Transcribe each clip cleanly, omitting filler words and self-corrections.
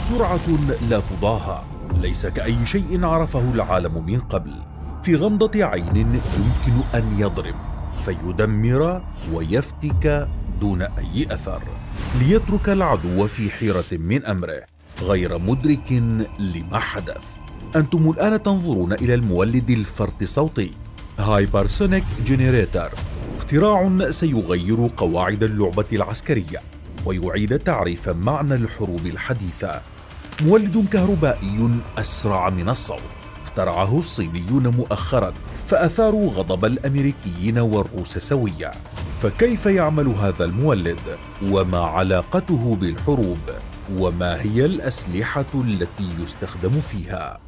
سرعة لا تضاهى، ليس كأي شيء عرفه العالم من قبل. في غمضة عين يمكن أن يضرب فيدمر ويفتك دون أي أثر، ليترك العدو في حيرة من أمره غير مدرك لما حدث. أنتم الآن تنظرون إلى المولد الفرط صوتي هايبرسونيك جينيريتر، اختراع سيغير قواعد اللعبة العسكرية ويعيد تعريف معنى الحروب الحديثة. مولد كهربائي أسرع من الصوت اخترعه الصينيون مؤخرا، فأثاروا غضب الأمريكيين والروس سويا. فكيف يعمل هذا المولد؟ وما علاقته بالحروب؟ وما هي الأسلحة التي يستخدم فيها؟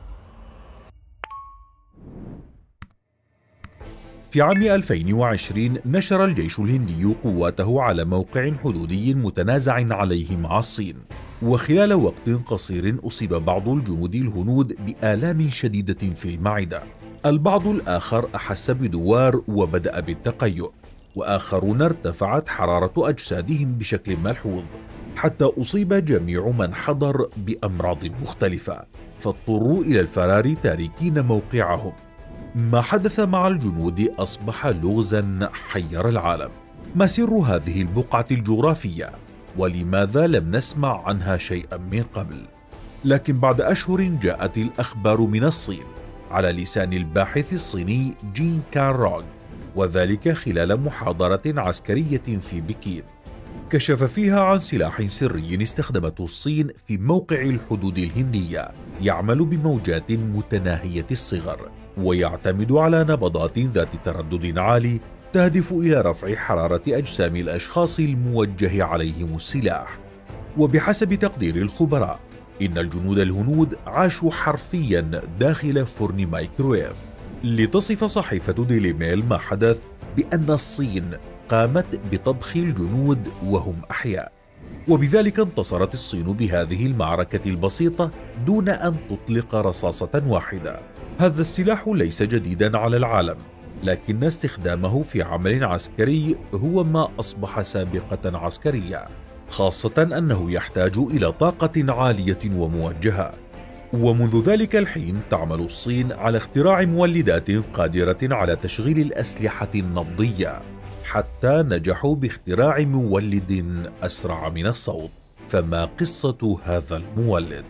في عام 2020 نشر الجيش الهندي قواته على موقع حدودي متنازع عليه مع الصين، وخلال وقت قصير أصيب بعض الجنود الهنود بآلام شديدة في المعدة. البعض الآخر أحس بدوار وبدأ بالتقيؤ، وآخرون ارتفعت حرارة أجسادهم بشكل ملحوظ، حتى أصيب جميع من حضر بأمراض مختلفة، فاضطروا إلى الفرار تاركين موقعهم. ما حدث مع الجنود أصبح لغزاً حير العالم. ما سر هذه البقعة الجغرافية؟ ولماذا لم نسمع عنها شيئاً من قبل؟ لكن بعد أشهر جاءت الأخبار من الصين على لسان الباحث الصيني جين كان روغ، وذلك خلال محاضرة عسكرية في بكين كشف فيها عن سلاح سري استخدمته الصين في موقع الحدود الهندية، يعمل بموجات متناهية الصغر ويعتمد على نبضات ذات تردد عالي تهدف إلى رفع حرارة أجسام الأشخاص الموجه عليهم السلاح. وبحسب تقدير الخبراء إن الجنود الهنود عاشوا حرفيا داخل فرن مايكرويف. لتصف صحيفة ديلي ميل ما حدث بأن الصين قامت بطبخ الجنود وهم أحياء، وبذلك انتصرت الصين بهذه المعركة البسيطة دون أن تطلق رصاصة واحدة. هذا السلاح ليس جديدا على العالم، لكن استخدامه في عمل عسكري هو ما أصبح سابقة عسكرية، خاصة أنه يحتاج إلى طاقة عالية وموجهة. ومنذ ذلك الحين تعمل الصين على اختراع مولدات قادرة على تشغيل الأسلحة النبضية، حتى نجحوا باختراع مولد أسرع من الصوت. فما قصة هذا المولد؟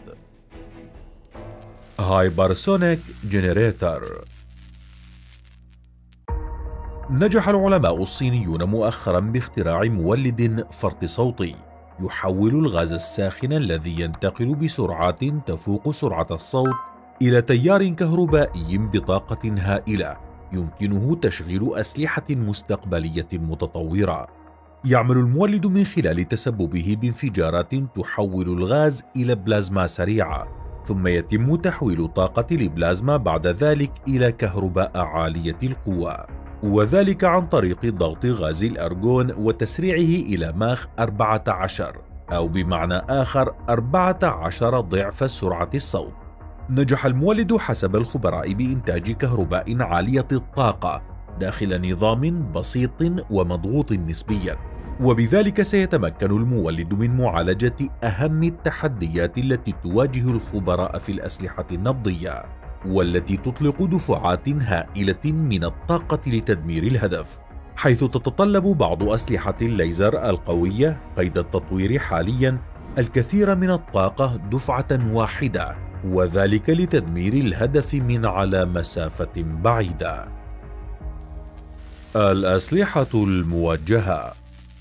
هايبرسونيك جينيريتر. نجح العلماء الصينيون مؤخرا باختراع مولد فرط صوتي يحول الغاز الساخن الذي ينتقل بسرعات تفوق سرعة الصوت إلى تيار كهربائي بطاقة هائلة يمكنه تشغيل أسلحة مستقبلية متطورة. يعمل المولد من خلال تسببه بانفجارات تحول الغاز إلى بلازما سريعة، ثم يتم تحويل طاقة البلازما بعد ذلك إلى كهرباء عالية القوة، وذلك عن طريق ضغط غاز الأرغون وتسريعه إلى ماخ 14، أو بمعنى آخر 14 ضعف سرعة الصوت. نجح المولد حسب الخبراء بإنتاج كهرباء عالية الطاقة داخل نظام بسيط ومضغوط نسبياً، وبذلك سيتمكن المولد من معالجة أهم التحديات التي تواجه الخبراء في الأسلحة النبضية، والتي تطلق دفعات هائلة من الطاقة لتدمير الهدف، حيث تتطلب بعض أسلحة الليزر القوية قيد التطوير حالياً الكثير من الطاقة دفعة واحدة، وذلك لتدمير الهدف من على مسافة بعيدة. الأسلحة الموجهة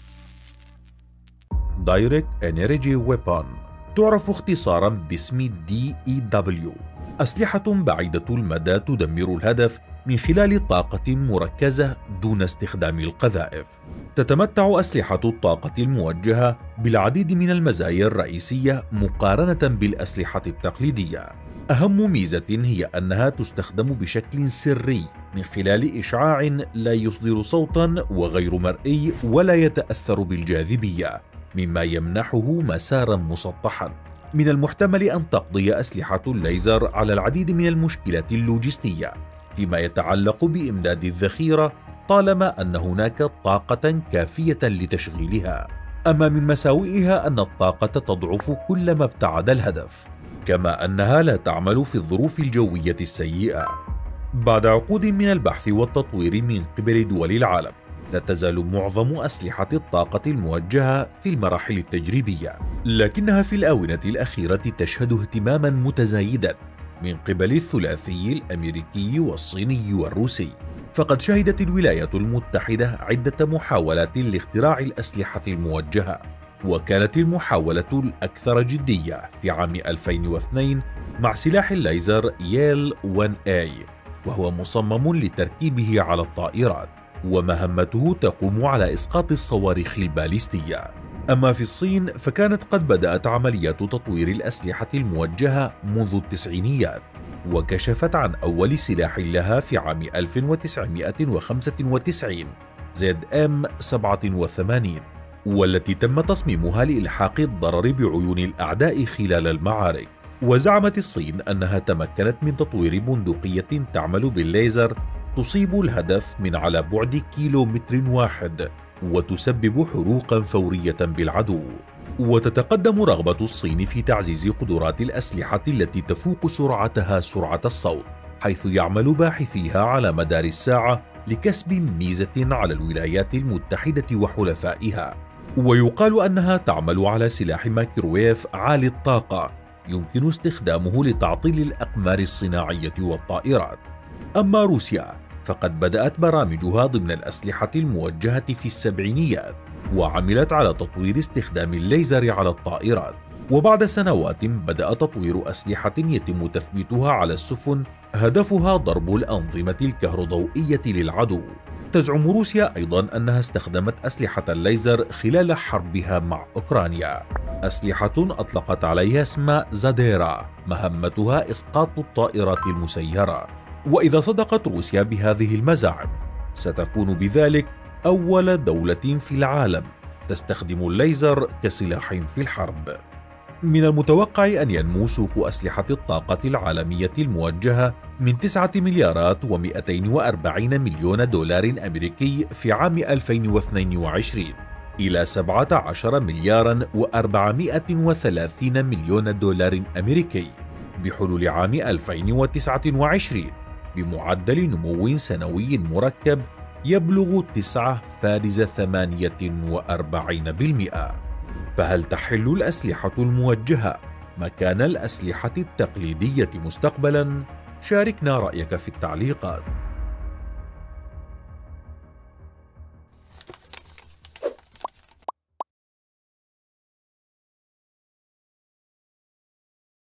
Direct Energy Weapon، تعرف اختصارا باسم DEW، أسلحة بعيدة المدى تدمر الهدف من خلال طاقة مركزة دون استخدام القذائف. تتمتع أسلحة الطاقة الموجهة بالعديد من المزايا الرئيسية مقارنة بالأسلحة التقليدية. أهم ميزة هي أنها تستخدم بشكل سري من خلال إشعاع لا يصدر صوتا وغير مرئي ولا يتأثر بالجاذبية، مما يمنحه مسارا مسطحا. من المحتمل أن تقضي أسلحة الليزر على العديد من المشكلات اللوجستية فيما يتعلق بإمداد الذخيرة طالما أن هناك طاقة كافية لتشغيلها. أما من مساوئها أن الطاقة تضعف كلما ابتعد الهدف، كما أنها لا تعمل في الظروف الجوية السيئة. بعد عقود من البحث والتطوير من قبل دول العالم، لا تزال معظم أسلحة الطاقة الموجهة في المراحل التجريبية، لكنها في الآونة الأخيرة تشهد اهتماما متزايدا من قبل الثلاثي الأمريكي والصيني والروسي. فقد شهدت الولايات المتحدة عدة محاولات لاختراع الأسلحة الموجهة، وكانت المحاولة الأكثر جدية في عام 2002 مع سلاح الليزر ييل 1A، وهو مصمم لتركيبه على الطائرات، ومهمته تقوم على إسقاط الصواريخ الباليستية. أما في الصين فكانت قد بدأت عمليات تطوير الأسلحة الموجهة منذ التسعينيات، وكشفت عن أول سلاح لها في عام 1995 ZM87، والتي تم تصميمها لإلحاق الضرر بعيون الأعداء خلال المعارك. وزعمت الصين أنها تمكنت من تطوير بندقية تعمل بالليزر تصيب الهدف من على بعد كيلومتر واحد، وتسبب حروقا فورية بالعدو. وتتقدم رغبة الصين في تعزيز قدرات الأسلحة التي تفوق سرعتها سرعة الصوت، حيث يعمل باحثيها على مدار الساعة لكسب ميزة على الولايات المتحدة وحلفائها. ويقال أنها تعمل على سلاح مايكروويف عالي الطاقة يمكن استخدامه لتعطيل الأقمار الصناعية والطائرات. أما روسيا فقد بدأت برامجها ضمن الأسلحة الموجهة في السبعينيات، وعملت على تطوير استخدام الليزر على الطائرات. وبعد سنوات بدأ تطوير أسلحة يتم تثبيتها على السفن هدفها ضرب الأنظمة الكهروضوئية للعدو. تزعم روسيا أيضا أنها استخدمت أسلحة الليزر خلال حربها مع أوكرانيا، أسلحة أطلقت عليها اسم زاديرا مهمتها إسقاط الطائرات المسيرة. وإذا صدقت روسيا بهذه المزاعم، ستكون بذلك أول دولة في العالم تستخدم الليزر كسلاح في الحرب. من المتوقع أن ينمو سوق أسلحة الطاقة العالمية الموجهة من 9 مليارات و240 مليون دولار أمريكي في عام 2022 إلى 17 مليارا و430 مليون دولار أمريكي بحلول عام 2029، بمعدل نمو سنوي مركب يبلغ 9.48%. فهل تحل الأسلحة الموجهة مكان الأسلحة التقليدية مستقبلاً؟ شاركنا رأيك في التعليقات.